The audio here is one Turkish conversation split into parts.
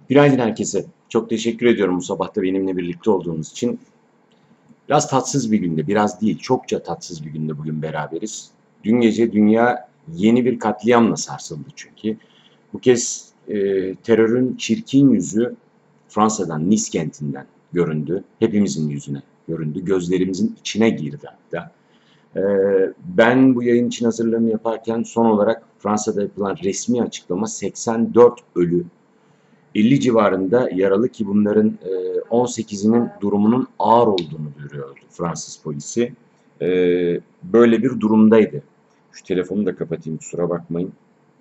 Günaydın herkese. Çok teşekkür ediyorum bu sabah da benimle birlikte olduğunuz için. Biraz tatsız bir günde, biraz değil, çokça tatsız bir günde bugün beraberiz. Dün gece dünya yeni bir katliamla sarsıldı çünkü. Bu kez terörün çirkin yüzü Fransa'dan, Nice kentinden göründü. Hepimizin yüzüne göründü. Gözlerimizin içine girdi hatta. E, Ben bu yayın için hazırlığımı yaparken son olarak Fransa'da yapılan resmi açıklama 84 ölü 50 civarında yaralı ki bunların 18'inin durumunun ağır olduğunu duyuruyordu Fransız polisi. E, Böyle bir durumdaydı. Şu telefonu da kapatayım kusura bakmayın.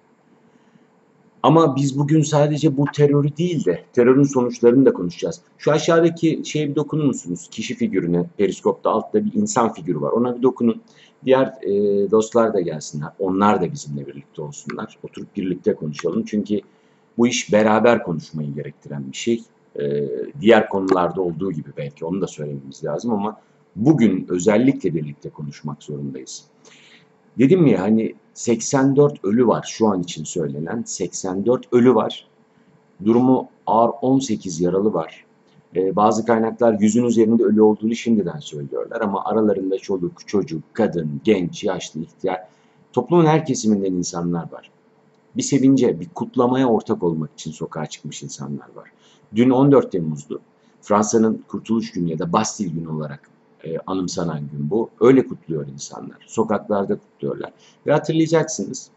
Ama biz bugün sadece bu terörü değil de terörün sonuçlarını da konuşacağız. Şu aşağıdaki şeye bir dokunur musunuz? Kişi figürüne, periskopta altta bir insan figürü var. Ona bir dokunun. Diğer dostlar da gelsinler. Onlar da bizimle birlikte olsunlar. Oturup birlikte konuşalım. Çünkü bu iş beraber konuşmayı gerektiren bir şey. Diğer konularda olduğu gibi belki onu da söylememiz lazım ama bugün özellikle birlikte konuşmak zorundayız. Dedim ya hani 84 ölü var şu an için söylenen 84 ölü var. Durumu ağır 18 yaralı var. Bazı kaynaklar 100'ün üzerinde ölü olduğunu şimdiden söylüyorlar ama aralarında çoluk, çocuk, kadın, genç, yaşlı, ihtiyar, toplumun her kesiminden insanlar var. Bir sevince, bir kutlamaya ortak olmak için sokağa çıkmış insanlar var. Dün 14 Temmuz'du. Fransa'nın Kurtuluş Günü ya da Bastille Günü olarak anımsanan gün bu. Öyle kutluyor insanlar. Sokaklarda kutluyorlar. Ve hatırlayacaksınız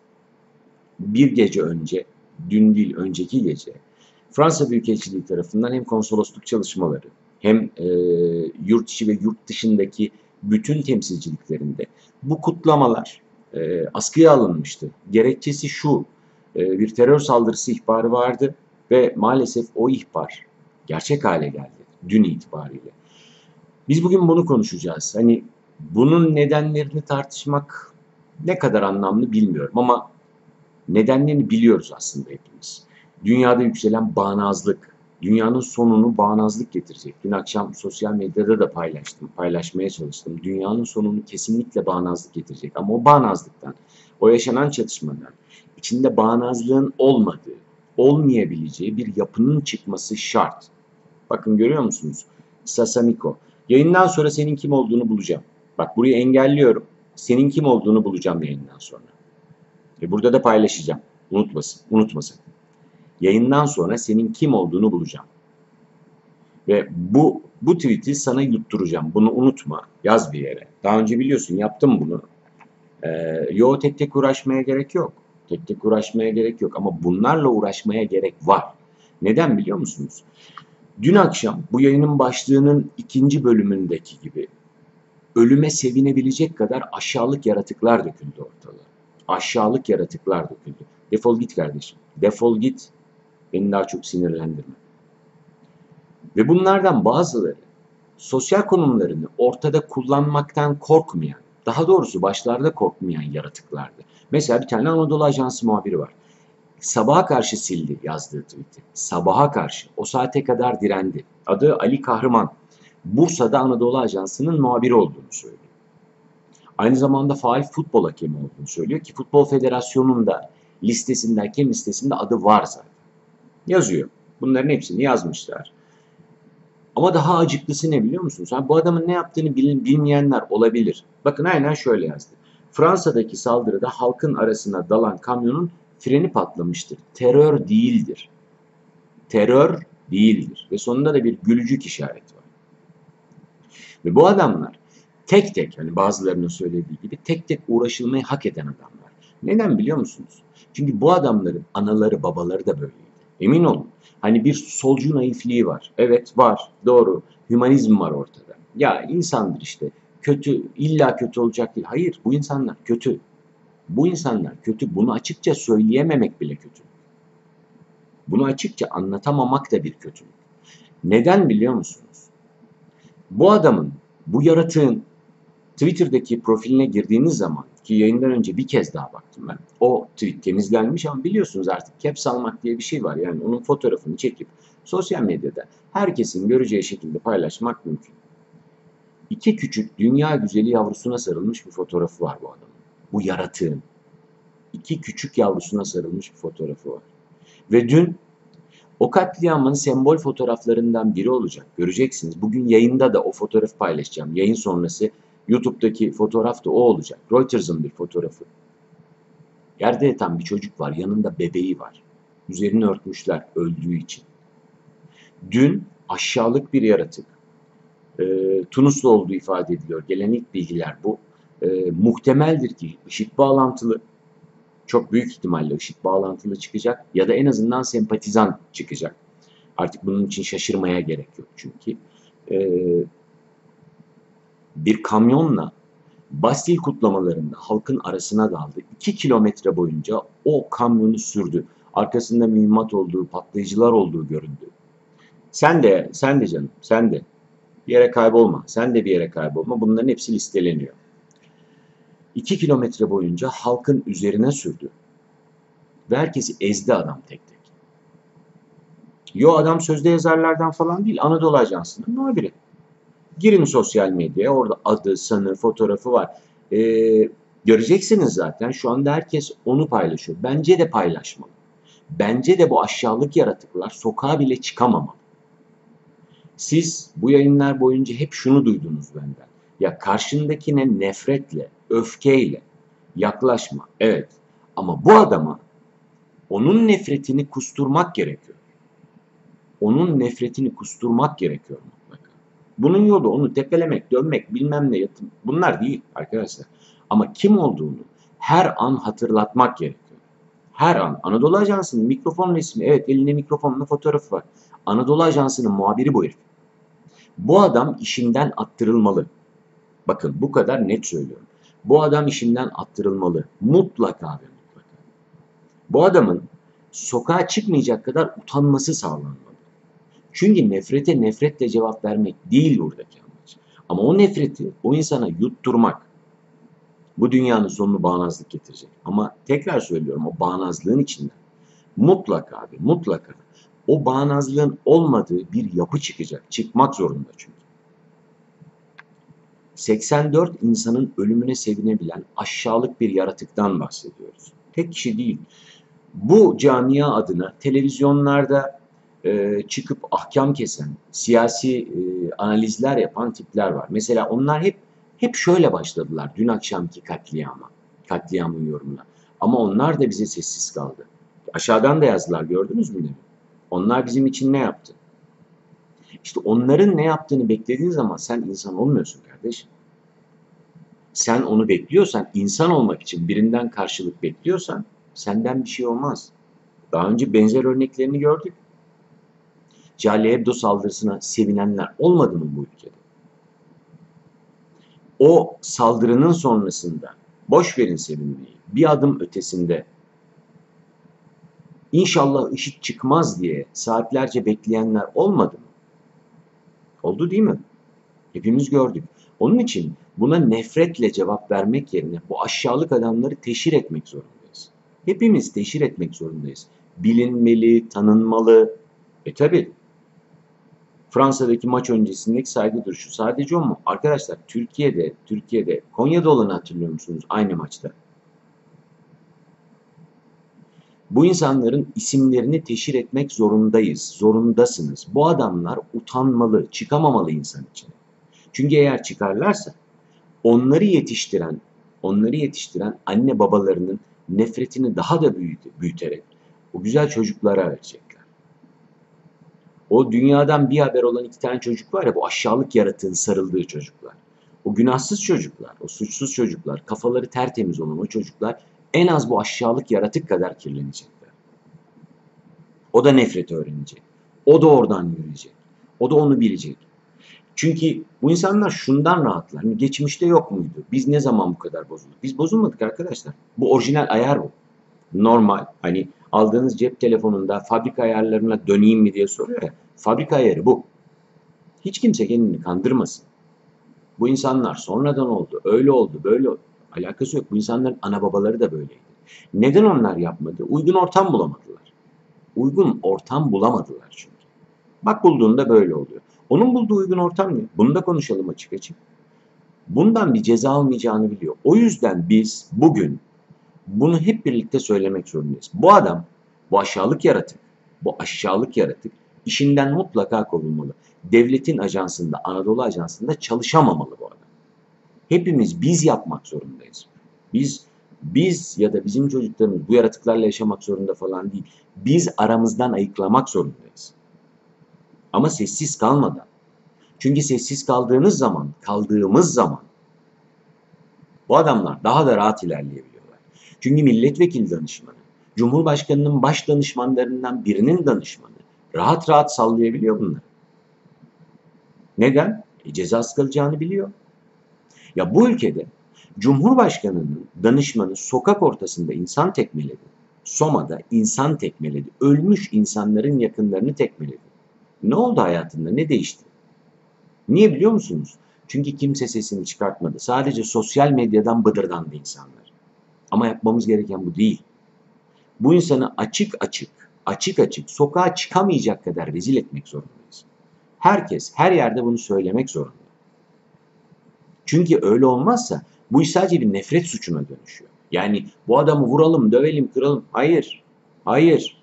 bir gece önce, dün değil önceki gece Fransa Büyükelçiliği tarafından hem konsolosluk çalışmaları hem yurt içi ve yurt dışındaki bütün temsilciliklerinde bu kutlamalar askıya alınmıştı. Gerekçesi şu, bir terör saldırısı ihbarı vardı ve maalesef o ihbar gerçek hale geldi dün itibariyle. Biz bugün bunu konuşacağız. Hani bunun nedenlerini tartışmak ne kadar anlamlı bilmiyorum ama nedenlerini biliyoruz aslında hepimiz. Dünyada yükselen bağnazlık, dünyanın sonunu bağnazlık getirecek. Dün akşam sosyal medyada da paylaştım, paylaşmaya çalıştım. Dünyanın sonunu kesinlikle bağnazlık getirecek. Ama o bağnazlıktan, o yaşanan çatışmadan, içinde bağnazlığın olmadığı, olmayabileceği bir yapının çıkması şart. Bakın görüyor musunuz? Sasamiko. Yayından sonra senin kim olduğunu bulacağım. Bak burayı engelliyorum. Senin kim olduğunu bulacağım yayından sonra. Ve burada da paylaşacağım. Unutmasın, unutmasın. Yayından sonra senin kim olduğunu bulacağım. Ve bu tweet'i sana yutturacağım. Bunu unutma. Yaz bir yere. Daha önce biliyorsun yaptım bunu. Yo tek tek uğraşmaya gerek yok. Tek tek uğraşmaya gerek yok. Ama bunlarla uğraşmaya gerek var. Neden biliyor musunuz? Dün akşam bu yayının başlığının ikinci bölümündeki gibi ölüme sevinebilecek kadar aşağılık yaratıklar döküldü ortalığa. Aşağılık yaratıklar döküldü. Defol git kardeşim. Defol git. Beni daha çok sinirlendirme. Ve bunlardan bazıları sosyal konumlarını ortada kullanmaktan korkmayan, daha doğrusu başlarda korkmayan yaratıklardı. Mesela bir tane Anadolu Ajansı muhabiri var. Sabaha karşı sildi yazdığı tweet'i. Sabaha karşı. O saate kadar direndi. Adı Ali Kahraman. Bursa'da Anadolu Ajansı'nın muhabiri olduğunu söylüyor. Aynı zamanda faal futbol hakemi olduğunu söylüyor ki Futbol Federasyonu'nun da listesinde, hakem listesinde adı var zaten. Yazıyor. Bunların hepsini yazmışlar. Ama daha acıklısı ne biliyor musunuz? Bu adamın ne yaptığını bilmeyenler olabilir. Bakın aynen şöyle yazdı. Fransa'daki saldırıda halkın arasına dalan kamyonun freni patlamıştır. Terör değildir. Terör değildir. Ve sonunda da bir gülücük işareti var. Ve bu adamlar tek tek, hani bazılarının söylediği gibi tek tek uğraşılmayı hak eden adamlar. Neden biliyor musunuz? Çünkü bu adamların anaları babaları da böyleydi. Emin olun. Hani bir solcu naifliği var. Evet var. Doğru. Hümanizm var ortada. Ya insandır işte. Kötü, illa kötü olacak değil. Hayır, bu insanlar kötü. Bu insanlar kötü. Bunu açıkça söyleyememek bile kötü. Bunu açıkça anlatamamak da bir kötülük. Neden biliyor musunuz? Bu adamın, bu yaratığın Twitter'daki profiline girdiğiniz zaman ki yayından önce bir kez daha baktım ben. O tweet temizlenmiş ama biliyorsunuz artık caps almak diye bir şey var. Yani onun fotoğrafını çekip sosyal medyada herkesin göreceği şekilde paylaşmak mümkün. İki küçük dünya güzeli yavrusuna sarılmış bir fotoğrafı var bu adamın. Bu yaratığın. İki küçük yavrusuna sarılmış bir fotoğrafı var. Ve dün O katliamın sembol fotoğraflarından biri olacak. Göreceksiniz. Bugün yayında da o fotoğrafı paylaşacağım. Yayın sonrası YouTube'daki fotoğraf da o olacak. Reuters'ın bir fotoğrafı. Yerde yatan bir çocuk var. Yanında bebeği var. Üzerini örtmüşler öldüğü için. Dün aşağılık bir yaratık. Tunuslu olduğu ifade ediliyor. Gelen ilk bilgiler bu. Muhtemeldir ki IŞİD bağlantılı. Çok büyük ihtimalle IŞİD bağlantılı çıkacak. Ya da en azından sempatizan çıkacak. Artık bunun için şaşırmaya gerek yok çünkü. Bir kamyonla Bastil kutlamalarında halkın arasına daldı. 2 kilometre boyunca o kamyonu sürdü. Arkasında mühimmat olduğu, patlayıcılar olduğu göründü. Sen de canım, sen de bir yere kaybolma. Sen de bir yere kaybolma. Bunların hepsi listeleniyor. 2 kilometre boyunca halkın üzerine sürdü. Ve herkesi ezdi adam tek tek. Yo, adam sözde yazarlardan falan değil. Anadolu Ajansı'nın muhabiri. Girin sosyal medyaya, orada adı, sanı, fotoğrafı var. Göreceksiniz zaten şu anda herkes onu paylaşıyor. Bence de paylaşmalı. Bence de bu aşağılık yaratıklar sokağa bile çıkamamalı. Siz bu yayınlar boyunca hep şunu duydunuz benden. Ya karşındakine nefretle, öfkeyle yaklaşma. Evet. Ama bu adama onun nefretini kusturmak gerekiyor. Onun nefretini kusturmak gerekiyor mutlaka. Bunun yolu onu tepelemek, dövmek, bilmem ne yatım. Bunlar değil arkadaşlar. Ama kim olduğunu her an hatırlatmak gerekiyor. Her an. Anadolu Ajansı'nın mikrofon resmi. Evet, elinde mikrofonla fotoğrafı var. Anadolu Ajansı'nın muhabiri bu herif. Bu adam işinden attırılmalı. Bakın bu kadar net söylüyorum. Bu adam işinden attırılmalı. Mutlaka ve mutlaka. Bu adamın sokağa çıkmayacak kadar utanması sağlanmalı. Çünkü nefrete nefretle cevap vermek değil buradaki amaç. Ama o nefreti o insana yutturmak bu dünyanın sonunu bağnazlık getirecek. Ama tekrar söylüyorum, o bağnazlığın içinden mutlaka ve mutlaka o bağnazlığın olmadığı bir yapı çıkacak. Çıkmak zorunda çünkü. 84 insanın ölümüne sevinebilen aşağılık bir yaratıktan bahsediyoruz. Tek kişi değil. Bu camia adına televizyonlarda çıkıp ahkam kesen, siyasi analizler yapan tipler var. Mesela onlar hep şöyle başladılar dün akşamki katliamın yorumuna. Ama onlar da bize sessiz kaldı. Aşağıdan da yazdılar, gördünüz mü? Onlar bizim için ne yaptı? İşte onların ne yaptığını beklediğin zaman sen insan olmuyorsun kardeşim. Sen onu bekliyorsan, insan olmak için birinden karşılık bekliyorsan senden bir şey olmaz. Daha önce benzer örneklerini gördük. Charlie Hebdo saldırısına sevinenler olmadı mı bu ülkede? O saldırının sonrasında, boş verin sevinmeyi, bir adım ötesinde İnşallah IŞİD çıkmaz diye saatlerce bekleyenler olmadı mı? Oldu değil mi? Hepimiz gördük. Onun için buna nefretle cevap vermek yerine bu aşağılık adamları teşhir etmek zorundayız. Hepimiz teşhir etmek zorundayız. Bilinmeli, tanınmalı. Tabi Fransa'daki maç öncesindeki saygı duruşu sadece o mu? Arkadaşlar Türkiye'de Konya'da olanı hatırlıyor musunuz aynı maçta? Bu insanların isimlerini teşhir etmek zorundayız, zorundasınız. Bu adamlar utanmalı, çıkamamalı insan içine. Çünkü eğer çıkarlarsa onları yetiştiren anne babalarının nefretini daha da büyüterek o güzel çocuklara verecekler. O dünyadan bir haber olan 2 tane çocuk var ya, bu aşağılık yaratığın sarıldığı çocuklar. O günahsız çocuklar, o suçsuz çocuklar, kafaları tertemiz olan o çocuklar en az bu aşağılık yaratık kadar kirlenecekler. O da nefreti öğrenecek. O da oradan yürüyecek. O da onu bilecek. Çünkü bu insanlar şundan rahatlar. Hani geçmişte yok muydu? Biz ne zaman bu kadar bozulduk? Biz bozulmadık arkadaşlar. Bu orijinal ayar bu. Normal. Hani aldığınız cep telefonunda fabrika ayarlarına döneyim mi diye soruyor ya. Fabrika ayarı bu. Hiç kimse kendini kandırmasın. Bu insanlar sonradan oldu. Öyle oldu, böyle oldu. Alakası yok. Bu insanların ana babaları da böyleydi. Neden onlar yapmadı? Uygun ortam bulamadılar. Uygun ortam bulamadılar çünkü. Bak bulduğunda böyle oluyor. Onun bulduğu uygun ortam ne? Bunu da konuşalım açık açık. Bundan bir ceza almayacağını biliyor. O yüzden biz bugün bunu hep birlikte söylemek zorundayız. Bu adam, bu aşağılık yaratık Bu aşağılık yaratık işinden mutlaka kovulmalı. Devletin ajansında, Anadolu Ajansı'nda çalışamamalı bu adam. Hepimiz biz yapmak zorundayız. Biz ya da bizim çocuklarımız bu yaratıklarla yaşamak zorunda falan değil. Biz aramızdan ayıklamak zorundayız. Ama sessiz kalmadan. Çünkü sessiz kaldığımız zaman bu adamlar daha da rahat ilerleyebiliyorlar. Çünkü milletvekili danışmanı, Cumhurbaşkanının baş danışmanlarından birinin danışmanı rahat rahat sallayabiliyor bunları. Neden? Cezası kalacağını biliyor. Ya bu ülkede Cumhurbaşkanının danışmanı sokak ortasında insan tekmeledi. Soma'da insan tekmeledi. Ölmüş insanların yakınlarını tekmeledi. Ne oldu hayatında? Ne değişti? Niye biliyor musunuz? Çünkü kimse sesini çıkartmadı. Sadece sosyal medyadan bıdırdandı insanlar. Ama yapmamız gereken bu değil. Bu insanı açık açık sokağa çıkamayacak kadar rezil etmek zorundayız. Herkes her yerde bunu söylemek zorunda. Çünkü öyle olmazsa bu iş sadece bir nefret suçuna dönüşüyor. Yani bu adamı vuralım, dövelim, kıralım. Hayır. Hayır.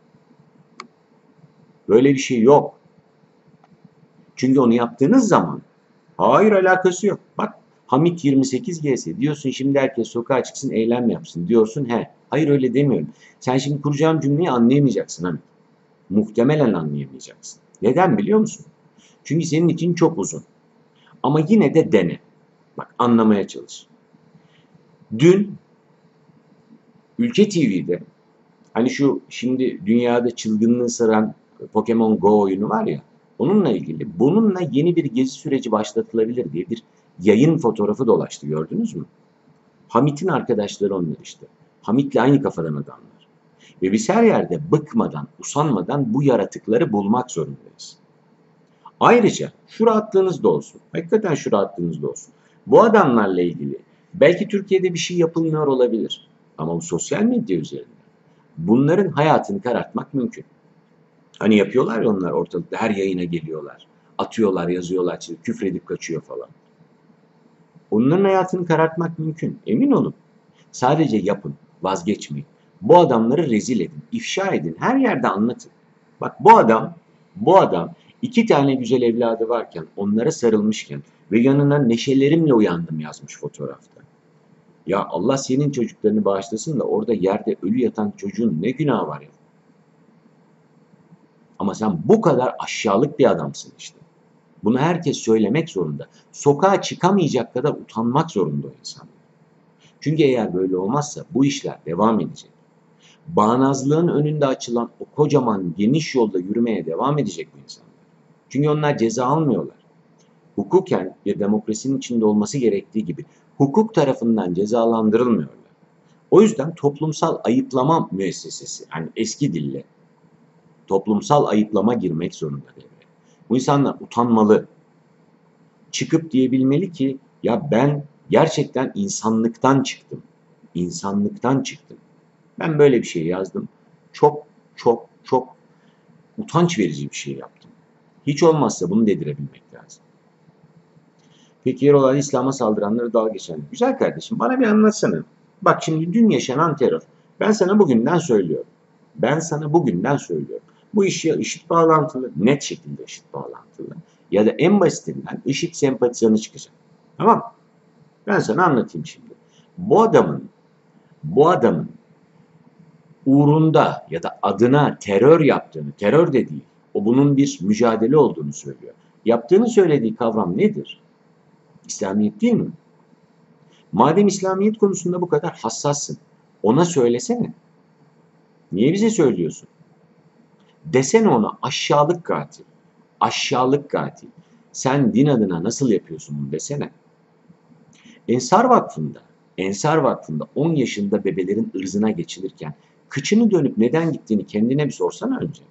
Böyle bir şey yok. Çünkü onu yaptığınız zaman hayır alakası yok. Bak Hamit 28G'si diyorsun şimdi herkes sokağa çıksın eylem yapsın diyorsun he. Hayır öyle demiyorum. Sen şimdi kuracağım cümleyi anlayamayacaksın Hamit. Muhtemelen anlayamayacaksın. Neden biliyor musun? Çünkü senin için çok uzun. Ama yine de dene. Bak anlamaya çalış. Dün Ülke TV'de hani şu şimdi dünyada çılgınlığı saran Pokemon Go oyunu var ya onunla ilgili bununla yeni bir gezi süreci başlatılabilir diye bir yayın fotoğrafı dolaştı gördünüz mü? Hamit'in arkadaşları onlar işte. Hamit'le aynı kafadan adamlar. Ve biz her yerde bıkmadan, usanmadan bu yaratıkları bulmak zorundayız. Ayrıca şu rahatlığınız da olsun. Hakikaten şu rahatlığınız da olsun. Bu adamlarla ilgili belki Türkiye'de bir şey yapılmıyor olabilir. Ama bu sosyal medya üzerinde bunların hayatını karartmak mümkün. Hani yapıyorlar ya onlar ortalıkta her yayına geliyorlar. Atıyorlar, yazıyorlar, küfredip kaçıyor falan. Onların hayatını karartmak mümkün. Emin olun. Sadece yapın, vazgeçmeyin. Bu adamları rezil edin, ifşa edin, her yerde anlatın. Bak bu adam 2 tane güzel evladı varken, onlara sarılmışken ve yanına neşelerimle uyandım yazmış fotoğrafta. Ya Allah senin çocuklarını bağışlasın da orada yerde ölü yatan çocuğun ne günahı var ya? Ama sen bu kadar aşağılık bir adamsın işte. Bunu herkes söylemek zorunda. Sokağa çıkamayacak kadar utanmak zorunda o insanlar. Çünkü eğer böyle olmazsa bu işler devam edecek. Bağnazlığın önünde açılan o kocaman geniş yolda yürümeye devam edecek bu insanlar. Çünkü onlar ceza almıyorlar. Hukuken bir demokrasinin içinde olması gerektiği gibi hukuk tarafından cezalandırılmıyorlar. O yüzden toplumsal ayıplama müessesesi, yani eski dille toplumsal ayıplama girmek zorunda devreye. Bu insanlar utanmalı. Çıkıp diyebilmeli ki ya ben gerçekten insanlıktan çıktım. İnsanlıktan çıktım. Ben böyle bir şey yazdım. Çok çok çok utanç verici bir şey yaptım. Hiç olmazsa bunu dedirebilmek lazım. Peki yer olan İslam'a saldıranları dalga geçen. Güzel kardeşim bana bir anlatsana. Bak şimdi dün yaşanan terör. Ben sana bugünden söylüyorum. Ben sana bugünden söylüyorum. Bu iş ya IŞİD bağlantılı, net şekilde IŞİD bağlantılı. Ya da en basitinden IŞİD sempatizanı çıkacak. Tamam. Ben sana anlatayım şimdi. Bu adamın uğrunda ya da adına terör yaptığını, terör de değil, o bunun bir mücadele olduğunu söylüyor. Yaptığını söylediği kavram nedir? İslamiyet değil mi? Madem İslamiyet konusunda bu kadar hassassın, ona söylesene. Niye bize söylüyorsun? Desene ona aşağılık katil. Aşağılık katil. Sen din adına nasıl yapıyorsun bunu desene. Ensar Vakfı'nda 10 yaşında bebelerin ırzına geçilirken kıçını dönüp neden gittiğini kendine bir sorsana önce.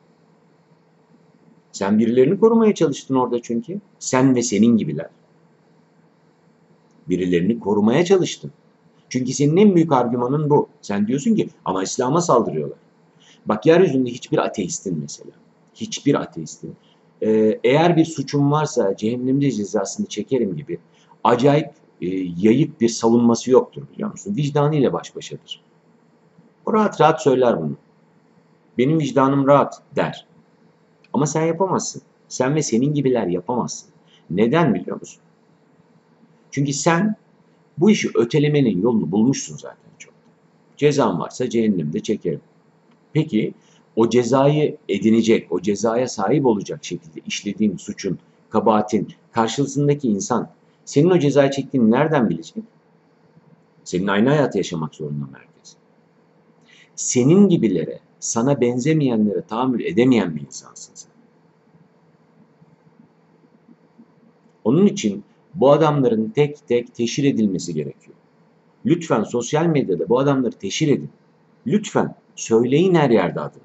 Sen birilerini korumaya çalıştın orada çünkü. Sen ve senin gibiler. Birilerini korumaya çalıştın. Çünkü senin en büyük argümanın bu. Sen diyorsun ki ama İslam'a saldırıyorlar. Bak yeryüzünde hiçbir ateistin mesela. Hiçbir ateistin. Eğer bir suçum varsa cehennemde cezasını çekerim gibi acayip yayık bir savunması yoktur biliyor musun? Vicdanıyla baş başadır. O rahat rahat söyler bunu. Benim vicdanım rahat der. Ama sen yapamazsın. Sen ve senin gibiler yapamazsın. Neden biliyor musun? Çünkü sen bu işi ötelemenin yolunu bulmuşsun zaten çok. Cezam varsa cehennemde çekerim. Peki o cezayı edinecek, o cezaya sahip olacak şekilde işlediğin suçun, kabahatin karşısındaki insan senin o cezayı çektiğini nereden bilecek? Senin aynı hayatı yaşamak zorunda mı herkes? Senin gibilere, sana benzemeyenlere tahammül edemeyen bir insansın sen. Onun için bu adamların tek tek teşhir edilmesi gerekiyor. Lütfen sosyal medyada bu adamları teşhir edin. Lütfen söyleyin her yerde adını.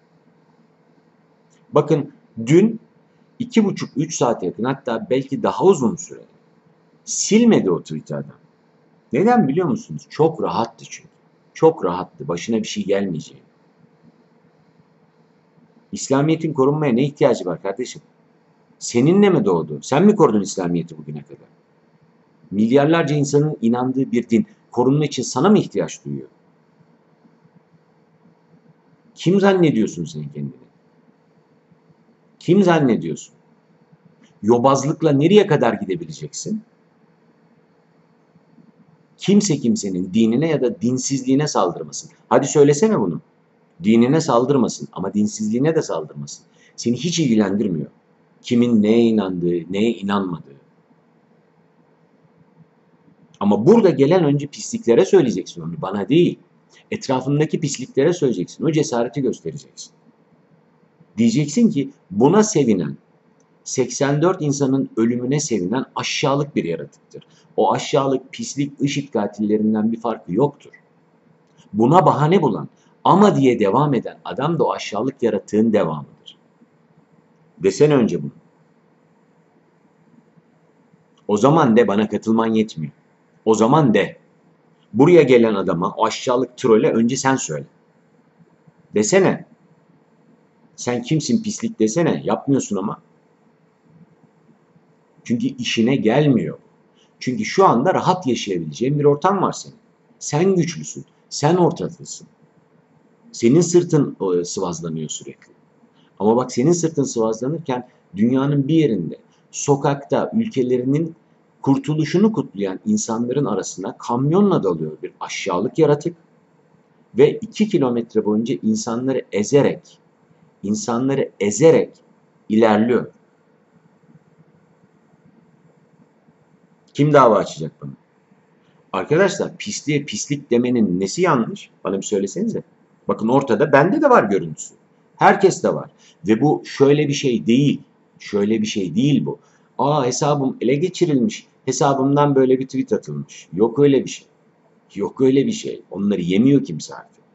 Bakın dün 2,5-3 saate yakın, hatta belki daha uzun süre silmedi o Twitter'dan. Neden biliyor musunuz? Çok rahattı çünkü. Çok rahattı. Başına bir şey gelmeyeceği. İslamiyet'in korunmaya ne ihtiyacı var kardeşim? Seninle mi doğdu? Sen mi korudun İslamiyet'i bugüne kadar? Milyarlarca insanın inandığı bir din korunma için sana mı ihtiyaç duyuyor? Kim zannediyorsun sen kendini? Kim zannediyorsun? Yobazlıkla nereye kadar gidebileceksin? Kimse kimsenin dinine ya da dinsizliğine saldırmasın. Hadi söylesene bunu. Dinine saldırmasın ama dinsizliğine de saldırmasın. Seni hiç ilgilendirmiyor. Kimin neye inandığı, neye inanmadığı. Ama burada gelen önce pisliklere söyleyeceksin onu, bana değil. Etrafındaki pisliklere söyleyeceksin. O cesareti göstereceksin. Diyeceksin ki buna sevinen, 84 insanın ölümüne sevinen aşağılık bir yaratıktır. O aşağılık, pislik, IŞİD katillerinden bir farkı yoktur. Buna bahane bulan ama diye devam eden adam da o aşağılık yaratığın devamıdır. Desene önce bunu. O zaman de bana katılman yetmiyor. O zaman de. Buraya gelen adama, o aşağılık trole önce sen söyle. Desene. Sen kimsin pislik desene. Yapmıyorsun ama. Çünkü işine gelmiyor. Çünkü şu anda rahat yaşayabileceğin bir ortam var senin. Sen güçlüsün. Sen ortadasın. Senin sırtın sıvazlanıyor sürekli. Ama bak, senin sırtın sıvazlanırken dünyanın bir yerinde, sokakta, ülkelerinin kurtuluşunu kutlayan insanların arasına kamyonla dalıyor bir aşağılık yaratık ve 2 kilometre boyunca insanları ezerek ilerliyor. Kim dava açacak bana? Arkadaşlar, pisliğe pislik demenin nesi yanlış? Bana bir söylesenize. Bakın ortada, bende de var görüntüsü. Herkes de var. Ve bu şöyle bir şey değil. Şöyle bir şey değil bu. Hesabım ele geçirilmiş. Hesabımdan böyle bir tweet atılmış. Yok öyle bir şey. Yok öyle bir şey. Onları yemiyor kimse artık.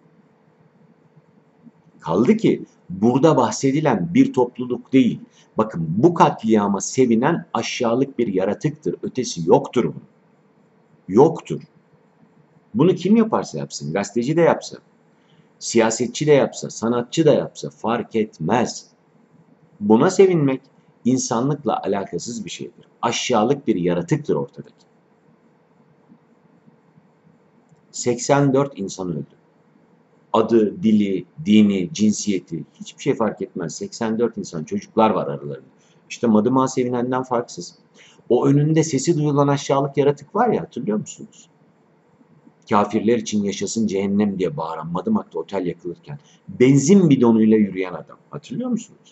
Kaldı ki burada bahsedilen bir topluluk değil. Bakın, bu katliama sevinen aşağılık bir yaratıktır. Ötesi yoktur bunun. Yoktur. Bunu kim yaparsa yapsın, gazeteci de yapsa, siyasetçi de yapsa, sanatçı da yapsa fark etmez. Buna sevinmek insanlıkla alakasız bir şeydir. Aşağılık bir yaratıktır ortadaki. 84 insan öldü. Adı, dili, dini, cinsiyeti hiçbir şey fark etmez. 84 insan, çocuklar var aralarında. İşte Madımak'a sevinenden farksız. O önünde sesi duyulan aşağılık yaratık var ya, hatırlıyor musunuz? Kafirler için yaşasın cehennem diye bağıran, Madımak'ta otel yakılırken benzin bidonuyla yürüyen adam. Hatırlıyor musunuz?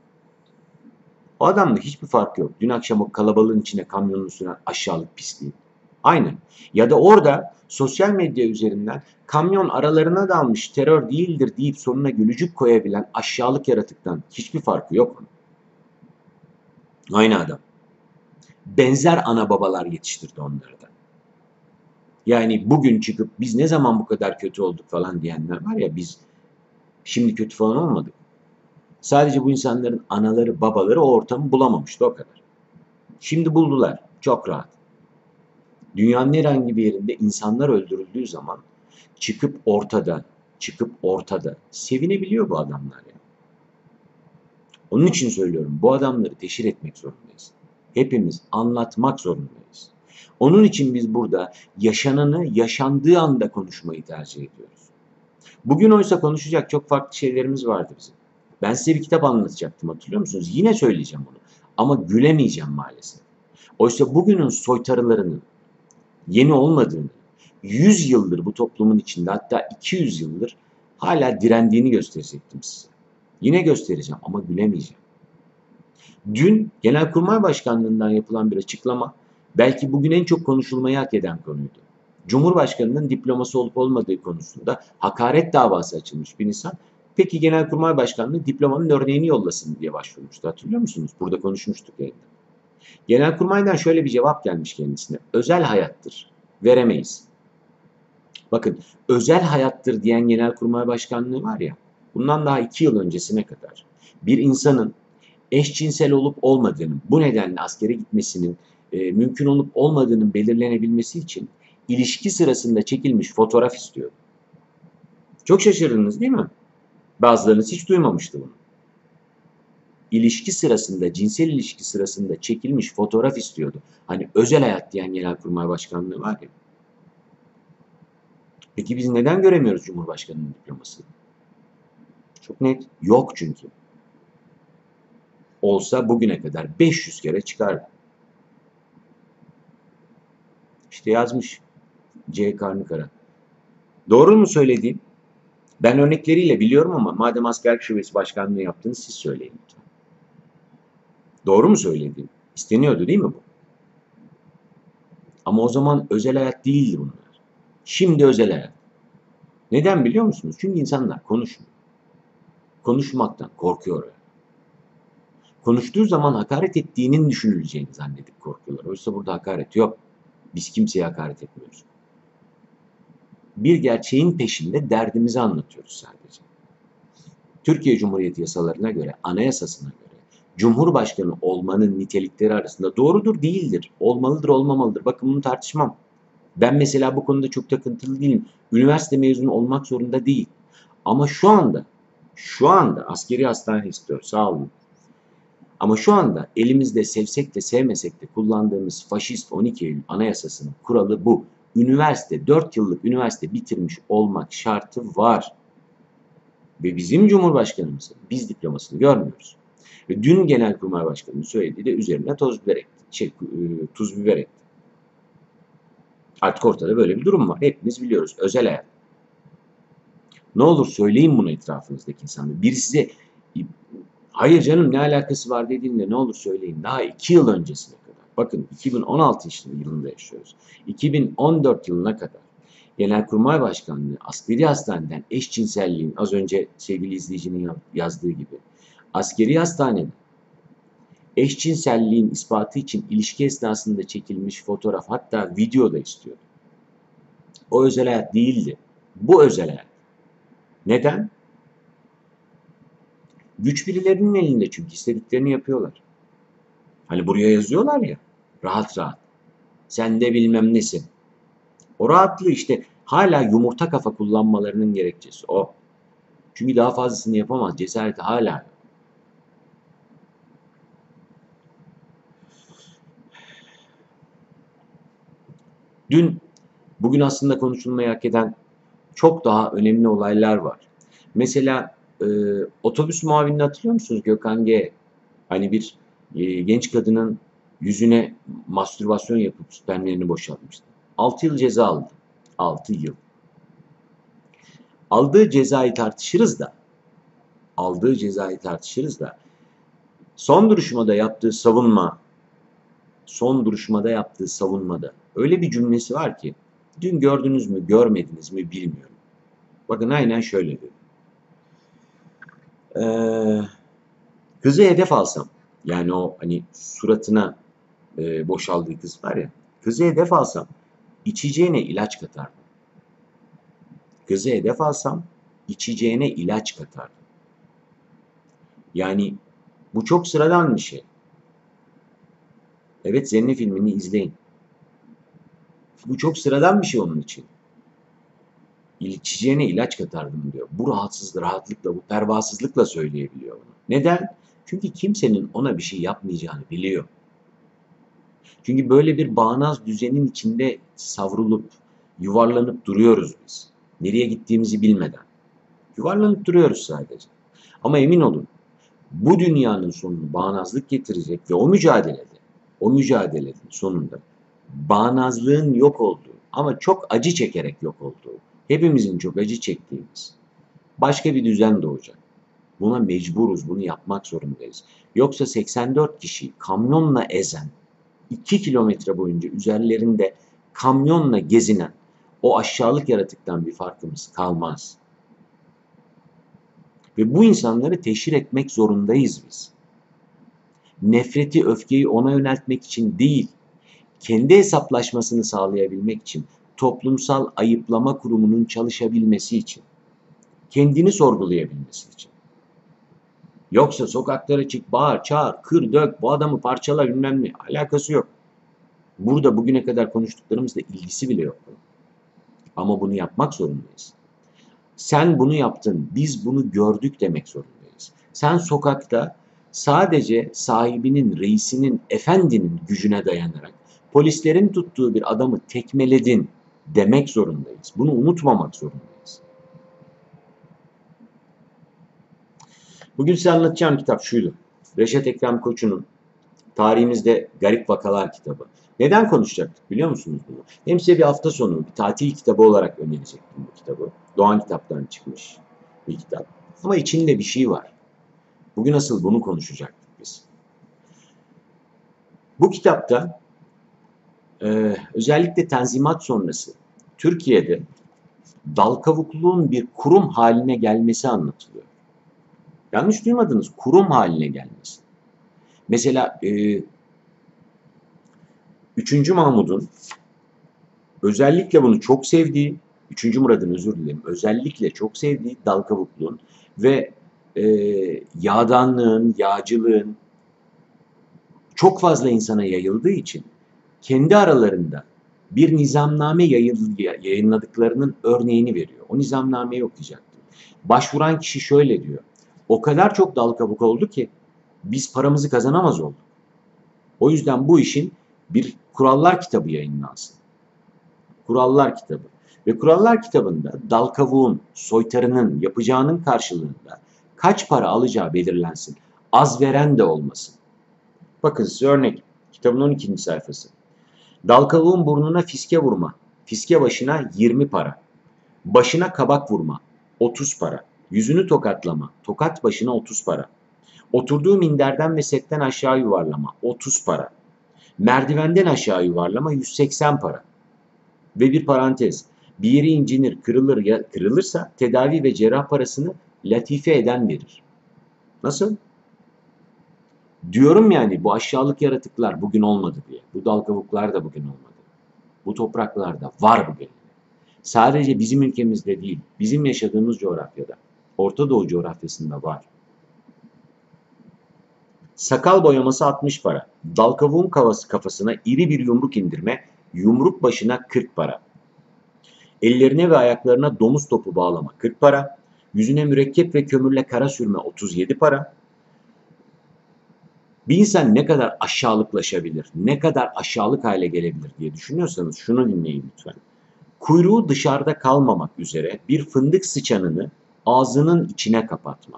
O adamla hiçbir fark yok. Dün akşam o kalabalığın içine kamyonunu süren aşağılık pisliği. Aynen. Ya da orada sosyal medya üzerinden kamyon aralarına dalmış, terör değildir deyip sonuna gülücük koyabilen aşağılık yaratıktan hiçbir farkı yok onun. Aynı adam. Benzer ana babalar yetiştirdi onları da. Yani bugün çıkıp biz ne zaman bu kadar kötü olduk falan diyenler var ya, biz şimdi kötü falan olmadık. Sadece bu insanların anaları, babaları o ortamı bulamamıştı, o kadar. Şimdi buldular. Çok rahat. Dünyanın herhangi bir yerinde insanlar öldürüldüğü zaman çıkıp ortada sevinebiliyor bu adamlar ya. Onun için söylüyorum, bu adamları teşhir etmek zorundayız. Hepimiz anlatmak zorundayız. Onun için biz burada yaşananı yaşandığı anda konuşmayı tercih ediyoruz. Bugün oysa konuşacak çok farklı şeylerimiz vardı bizim. Ben size bir kitap anlatacaktım, hatırlıyor musunuz? Yine söyleyeceğim onu. Ama gülemeyeceğim maalesef. Oysa bugünün soytarılarının yeni olmadığını, 100 yıldır bu toplumun içinde, hatta 200 yıldır hala direndiğini gösterecektim size. Yine göstereceğim ama gülemeyeceğim. Dün Genelkurmay Başkanlığı'ndan yapılan bir açıklama belki bugün en çok konuşulmayı hak eden konuydu. Cumhurbaşkanının diploması olup olmadığı konusunda hakaret davası açılmış bir insan. Peki Genelkurmay Başkanlığı diplomanın örneğini yollasın diye başvurmuştu. Hatırlıyor musunuz? Burada konuşmuştuk yayında. Genelkurmay'dan şöyle bir cevap gelmiş kendisine. Özel hayattır. Veremeyiz. Bakın, özel hayattır diyen Genelkurmay Başkanlığı var ya, bundan daha 2 yıl öncesine kadar bir insanın eşcinsel olup olmadığının, bu nedenle askere gitmesinin mümkün olup olmadığının belirlenebilmesi için ilişki sırasında çekilmiş fotoğraf istiyor. Çok şaşırdınız değil mi? Bazılarınız hiç duymamıştı bunu. İlişki sırasında, cinsel ilişki sırasında çekilmiş fotoğraf istiyordu. Hani özel hayat diyen Genelkurmay Başkanlığı var ya. Peki biz neden göremiyoruz Cumhurbaşkanı'nın diplomasını? Çok net. Yok çünkü. Olsa bugüne kadar 500 kere çıkardı. İşte yazmış C. Karnıkara. Doğru mu söylediğim? Ben örnekleriyle biliyorum ama madem Askerlik Şubesi Başkanlığı yaptınız siz söyleyin lütfen. Doğru mu söylediğim? İsteniyordu değil mi bu? Ama o zaman özel hayat değildi bunlar. Şimdi özel hayat. Neden biliyor musunuz? Çünkü insanlar konuşmuyor. Konuşmaktan korkuyor. Konuştuğu zaman hakaret ettiğinin düşünüleceğini zannedip korkuyorlar. Oysa burada hakaret yok. Biz kimseye hakaret etmiyoruz. Bir gerçeğin peşinde derdimizi anlatıyoruz sadece. Türkiye Cumhuriyeti yasalarına göre, anayasasına göre, Cumhurbaşkanı olmanın nitelikleri arasında doğrudur, değildir, olmalıdır, olmamalıdır. Bakın bunu tartışmam. Ben mesela bu konuda çok takıntılı değilim. Üniversite mezunu olmak zorunda değil. Ama şu anda askeri hastane istiyor, sağ olun. Ama şu anda elimizde sevsek de sevmesek de kullandığımız faşist 12 Eylül Anayasası'nın kuralı bu. 4 yıllık üniversite bitirmiş olmak şartı var. Ve bizim Cumhurbaşkanımızın biz diplomasını görmüyoruz. Ve dün Genelkurmay Başkanı'nın söylediği de üzerine tuz biber ekti. Artık ortada böyle bir durum var. Hepimiz biliyoruz. Özel hayat. Ne olur söyleyin bunu etrafınızdaki insanlara. Biri size hayır canım ne alakası var dediğinde ne olur söyleyin. Daha 2 yıl öncesine kadar. Bakın 2016 yılında yaşıyoruz. 2014 yılına kadar Genelkurmay Başkanlığı askeri hastaneden eşcinselliğin, az önce sevgili izleyicinin yazdığı gibi, askeri hastanede eşcinselliğin ispatı için ilişki esnasında çekilmiş fotoğraf, hatta video da istiyordu. O özel hayat değildi. Bu özel hayat. Neden? Güç birilerinin elinde çünkü istediklerini yapıyorlar. Hani buraya yazıyorlar ya, rahat rahat. Sen de bilmem nesin. O rahatlığı işte hala yumurta kafa kullanmalarının gerekçesi o. Çünkü daha fazlasını yapamaz. Cesareti hala yok. Bugün aslında konuşulmayı hak eden çok daha önemli olaylar var. Mesela otobüs muavinini hatırlıyor musunuz? Gökhan G. Hani bir genç kadının yüzüne mastürbasyon yapıp spermlerini boşaltmıştı. 6 yıl ceza aldı. 6 yıl. Aldığı cezayı tartışırız da son duruşmada yaptığı savunmada öyle bir cümlesi var ki dün gördünüz mü görmediniz mi bilmiyorum. Bakın aynen şöyle dedi. Kızı hedef alsam, yani o hani suratına boşaldığı kız var ya, kızı hedef alsam içeceğine ilaç katardım. Kızı hedef alsam içeceğine ilaç katardım. Yani bu çok sıradan bir şey. Evet, Zenni filmini izleyin. Bu çok sıradan bir şey onun için. İçeceğine ilaç katardım diyor. Bu rahatlıkla, bu pervasızlıkla söyleyebiliyor bunu. Neden? Çünkü kimsenin ona bir şey yapmayacağını biliyor. Çünkü böyle bir bağnaz düzenin içinde savrulup, yuvarlanıp duruyoruz biz. Nereye gittiğimizi bilmeden. Yuvarlanıp duruyoruz sadece. Ama emin olun, bu dünyanın sonunu bağnazlık getirecek ve o mücadelenin sonunda bağnazlığın yok olduğu ama çok acı çekerek yok olduğu, hepimizin çok acı çektiğimiz başka bir düzen doğacak. Buna mecburuz, bunu yapmak zorundayız. Yoksa 84 kişiyi kamyonla ezen, 2 kilometre boyunca üzerlerinde kamyonla gezinen o aşağılık yaratıktan bir farkımız kalmaz. Ve bu insanları teşhir etmek zorundayız biz. Nefreti, öfkeyi ona yöneltmek için değil, kendi hesaplaşmasını sağlayabilmek için, toplumsal ayıplama kurumunun çalışabilmesi için, kendini sorgulayabilmesi için. Yoksa sokaklara çık, bağır, çağır, kır, dök, bu adamı parçala bilmem ne. Alakası yok. Burada bugüne kadar konuştuklarımızla ilgisi bile yok. Ama bunu yapmak zorundayız. Sen bunu yaptın, biz bunu gördük demek zorundayız. Sen sokakta sadece sahibinin, reisinin, efendinin gücüne dayanarak polislerin tuttuğu bir adamı tekmeledin demek zorundayız. Bunu unutmamak zorundayız. Bugün size anlatacağım kitap şuydu. Reşat Ekrem Koçu'nun Tarihimizde Garip Vakalar kitabı. Neden konuşacaktık biliyor musunuz bunu? Hem size bir hafta sonu, bir tatil kitabı olarak önerecektim bu kitabı. Doğan Kitap'tan çıkmış bir kitap. Ama içinde bir şey var. Bugün asıl bunu konuşacaktık biz. Bu kitapta özellikle Tanzimat sonrası Türkiye'de dal kavukluğun bir kurum haline gelmesi anlatılıyor. Yanlış duymadınız, kurum haline gelmesi. Mesela 3. Mahmud'un özellikle bunu çok sevdiği, 3. Murad'ın özür dilerim, özellikle çok sevdiği dal kavukluğun ve yağdanlığın, yağcılığın çok fazla insana yayıldığı için kendi aralarında bir nizamname yayınladıklarının örneğini veriyor. O nizamnameyi okuyacaktım. Başvuran kişi şöyle diyor. O kadar çok dal kavuk oldu ki biz paramızı kazanamaz olduk. O yüzden bu işin bir kurallar kitabı yayınlansın. Kurallar kitabı. Ve kurallar kitabında dal kavuğun, soytarının yapacağının karşılığında kaç para alacağı belirlensin. Az veren de olmasın. Bakın size örnek. Kitabın 12. sayfası. Dal kavuğun burnuna fiske vurma. Fiske başına 20 para. Başına kabak vurma. 30 para. Yüzünü tokatlama. Tokat başına 30 para. Oturduğu minderden ve setten aşağı yuvarlama 30 para. Merdivenden aşağı yuvarlama 180 para. Ve bir parantez. Bir yeri incinir, kırılır ya kırılırsa tedavi ve cerrah parasını latife eden verir. Nasıl? Diyorum yani bu aşağılık yaratıklar bugün olmadı diye. Bu dal kavuklar da bugün olmadı. Bu topraklarda var bugün. Sadece bizim ülkemizde değil, bizim yaşadığımız coğrafyada, Orta Doğu coğrafyasında var. Sakal boyaması 60 para. Dal kavuğun kafasına iri bir yumruk indirme, yumruk başına 40 para. Ellerine ve ayaklarına domuz topu bağlama 40 para. Yüzüne mürekkep ve kömürle kara sürme 37 para. Bir insan ne kadar aşağılıklaşabilir, ne kadar aşağılık hale gelebilir diye düşünüyorsanız şunu dinleyin lütfen. Kuyruğu dışarıda kalmamak üzere bir fındık sıçanını ağzının içine kapatma.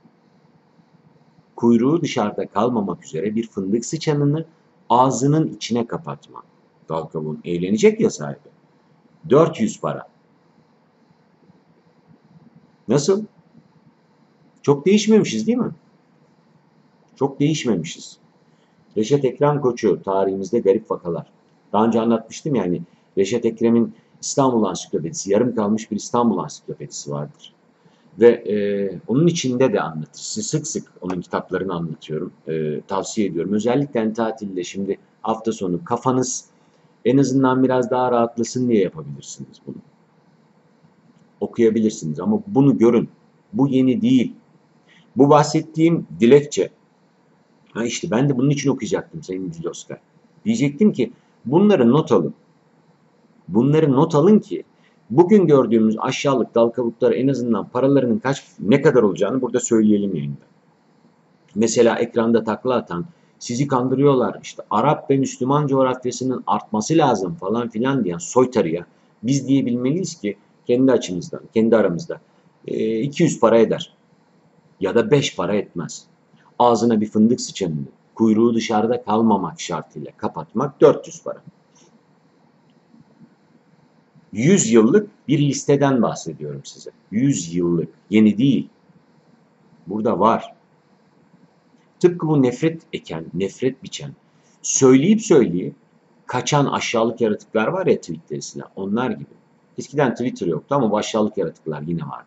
Kuyruğu dışarıda kalmamak üzere bir fındık sıçanını ağzının içine kapatma. Dal kavuğun eğlenecek ya sahibi. 400 para. Nasıl? Çok değişmemişiz değil mi? Çok değişmemişiz. Reşat Ekrem Koçu, Tarihimizde Garip Vakalar. Daha önce anlatmıştım yani Reşat Ekrem'in İstanbul Ansiklopedisi, yarım kalmış bir İstanbul Ansiklopedisi vardır. Ve onun içinde de anlatır. Sık sık onun kitaplarını anlatıyorum. Tavsiye ediyorum. Özellikle tatilde şimdi hafta sonu kafanız en azından biraz daha rahatlasın diye yapabilirsiniz bunu. Okuyabilirsiniz ama bunu görün. Bu yeni değil. Bu bahsettiğim dilekçe. Ha işte ben de bunun için okuyacaktım senin Diloskar. Diyecektim ki bunları not alın. Bunları not alın ki bugün gördüğümüz aşağılık dal kabukları en azından paralarının ne kadar olacağını burada söyleyelim yayında. Mesela ekranda takla atan, sizi kandırıyorlar işte Arap ve Müslüman coğrafyasının artması lazım falan filan diyen soytarıya biz diyebilmeliyiz ki kendi açımızdan, kendi aramızda 200 para eder. Ya da 5 para etmez. Ağzına bir fındık sıçanını, kuyruğu dışarıda kalmamak şartıyla kapatmak 400 para. 100 yıllık bir listeden bahsediyorum size. 100 yıllık, yeni değil. Burada var. Tıpkı bu nefret eken, nefret biçen, söyleyip kaçan aşağılık yaratıklar var ya tweetlerine, onlar gibi. Eskiden Twitter yoktu ama bu aşağılık yaratıklar yine vardı.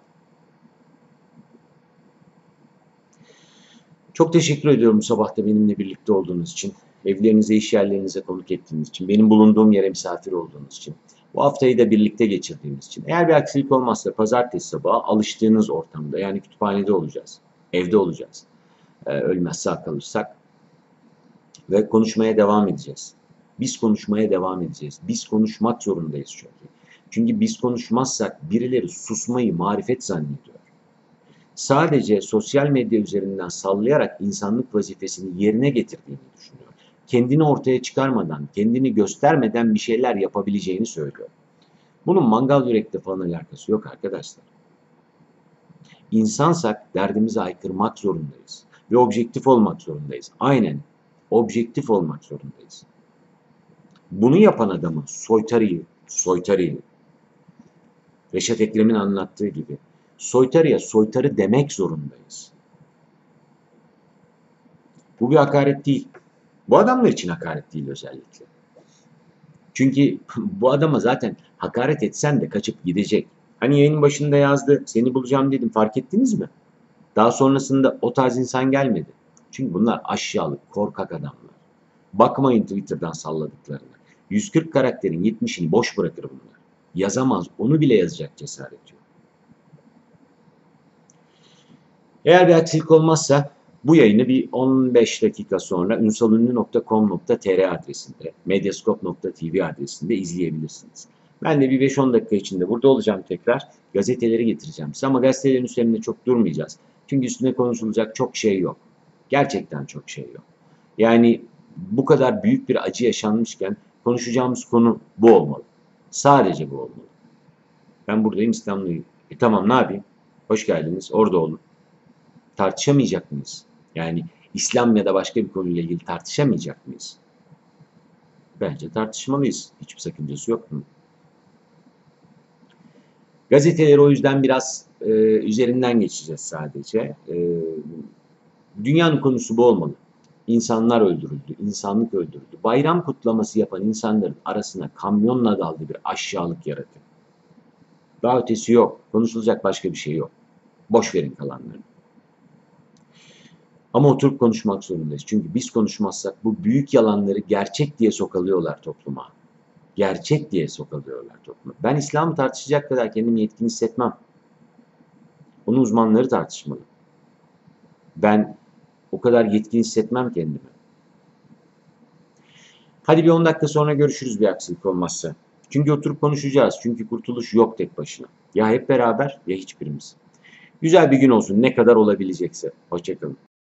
Çok teşekkür ediyorum bu sabah da benimle birlikte olduğunuz için. Evlerinize, iş yerlerinize konuk ettiğiniz için, benim bulunduğum yere misafir olduğunuz için, bu haftayı da birlikte geçirdiğimiz için. Eğer bir aksilik olmazsa pazartesi sabahı alıştığınız ortamda, yani kütüphanede olacağız, evde olacağız. Ölmez sağ kalırsak ve konuşmaya devam edeceğiz. Biz konuşmaya devam edeceğiz. Biz konuşmak zorundayız çünkü. Çünkü biz konuşmazsak birileri susmayı marifet zannediyor. Sadece sosyal medya üzerinden sallayarak insanlık vazifesini yerine getirdiğini düşünüyor. Kendini ortaya çıkarmadan, kendini göstermeden bir şeyler yapabileceğini söylüyor. Bunun mangal yürekle falan alakası yok arkadaşlar. İnsansak derdimizi haykırmak zorundayız. Ve objektif olmak zorundayız. Aynen, objektif olmak zorundayız. Bunu yapan adamı, soytarıyı, Reşat Ekrem'in anlattığı gibi, soytarıya soytarı demek zorundayız. Bu bir hakaret değil. Bu adamlar için hakaret değil özellikle. Çünkü bu adama zaten hakaret etsen de kaçıp gidecek. Hani yayının başında yazdı, seni bulacağım dedim, fark ettiniz mi? Daha sonrasında o tarz insan gelmedi. Çünkü bunlar aşağılık, korkak adamlar. Bakmayın Twitter'dan salladıklarına. 140 karakterin 70'ini boş bırakır bunlar. Yazamaz, onu bile yazacak cesaret yok. Eğer bir aksilik olmazsa bu yayını bir 15 dakika sonra ünsalünlü.com.tr adresinde, medyascope.tv adresinde izleyebilirsiniz. Ben de bir 5-10 dakika içinde burada olacağım tekrar. Gazeteleri getireceğim size ama gazetelerin üzerinde çok durmayacağız. Çünkü üstüne konuşulacak çok şey yok. Gerçekten çok şey yok. Yani bu kadar büyük bir acı yaşanmışken konuşacağımız konu bu olmalı. Sadece bu olmalı. Ben buradayım, İslamlıyım. Tamam, ne yapayım? Hoş geldiniz, orada olun. Tartışamayacak mıyız? Yani İslam ya da başka bir konuyla ilgili tartışamayacak mıyız? Bence tartışmalıyız. Hiçbir sakıncası yok mu? Gazeteleri o yüzden biraz üzerinden geçeceğiz sadece. Dünyanın konusu bu olmalı. İnsanlar öldürüldü, insanlık öldürüldü. Bayram kutlaması yapan insanların arasına kamyonla daldı bir aşağılık yaratık. Daha ötesi yok. Konuşulacak başka bir şey yok. Boş verin kalanlarını. Ama oturup konuşmak zorundayız. Çünkü biz konuşmazsak bu büyük yalanları gerçek diye sokalıyorlar topluma. Gerçek diye sokalıyorlar topluma. Ben İslam'ı tartışacak kadar kendimi yetkin hissetmem. Onu uzmanları tartışmalı. Ben o kadar yetkin hissetmem kendimi. Hadi bir 10 dakika sonra görüşürüz bir aksilik olmazsa. Çünkü oturup konuşacağız. Çünkü kurtuluş yok tek başına. Ya hep beraber ya hiçbirimiz. Güzel bir gün olsun ne kadar olabilecekse. Hoşça kalın.